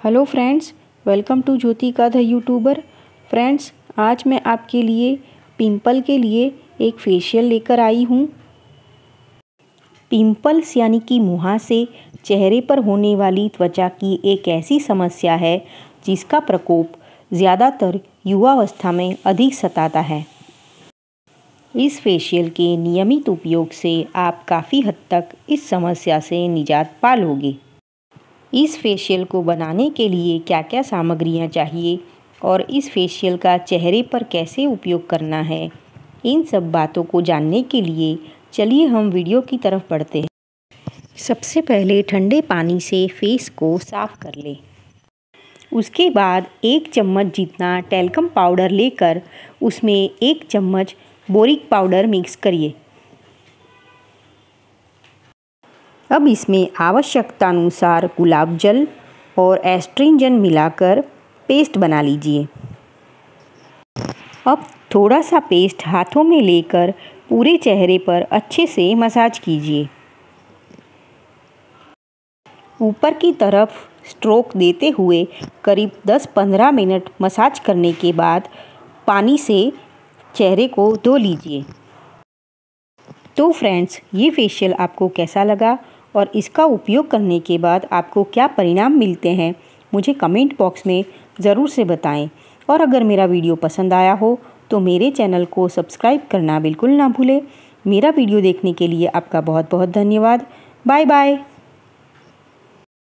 Hello friends, welcome to Jyoti का the YouTuber. Friends, आज मैं आपके लिए पिंपल के लिए एक फेशियल लेकर आई हूँ। पिंपल्स यानी कि मुहासे चेहरे पर होने वाली त्वचा की एक ऐसी समस्या है जिसका प्रकोप ज़्यादातर युवावस्था में अधिक सताता है। इस फेशियल के नियमित उपयोग से आप काफ़ी हद तक इस समस्या से निजात पा लोगे। इस फेशियल को बनाने के लिए क्या क्या सामग्रियां चाहिए और इस फेशियल का चेहरे पर कैसे उपयोग करना है, इन सब बातों को जानने के लिए चलिए हम वीडियो की तरफ बढ़ते हैं। सबसे पहले ठंडे पानी से फेस को साफ़ कर लें। उसके बाद 1 चम्मच जितना टैल्कम पाउडर लेकर उसमें 1 चम्मच बोरिक पाउडर मिक्स करिए। अब इसमें आवश्यकतानुसार गुलाब जल और एस्ट्रिंजन मिलाकर पेस्ट बना लीजिए। अब थोड़ा सा पेस्ट हाथों में लेकर पूरे चेहरे पर अच्छे से मसाज कीजिए। ऊपर की तरफ स्ट्रोक देते हुए करीब 10-15 मिनट मसाज करने के बाद पानी से चेहरे को धो लीजिए। तो फ्रेंड्स, ये फेशियल आपको कैसा लगा और इसका उपयोग करने के बाद आपको क्या परिणाम मिलते हैं, मुझे कमेंट बॉक्स में ज़रूर से बताएं। और अगर मेरा वीडियो पसंद आया हो तो मेरे चैनल को सब्सक्राइब करना बिल्कुल ना भूलें। मेरा वीडियो देखने के लिए आपका बहुत बहुत धन्यवाद। Bye bye.